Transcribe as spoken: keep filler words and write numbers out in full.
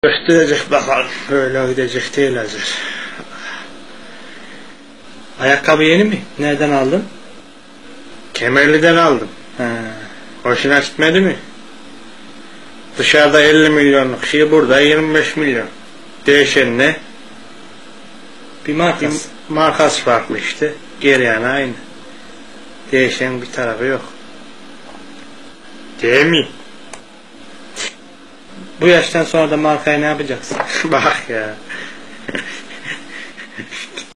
Gösterecek bakalım. Böyle gidecek değil hazır. Ayakkabı yeni mi? Nereden aldın? Kemerli'den aldım. He. Hoşuna gitmedi mi? Dışarıda elli milyonluk şey, burada yirmi beş milyon. Değişen ne? Bir markası. Bir markası farklı işte. Geri yani aynı. Değişen bir tarafı yok. Değil mi? Bu yaştan sonra da markayı ne yapacaksın? Bak ya.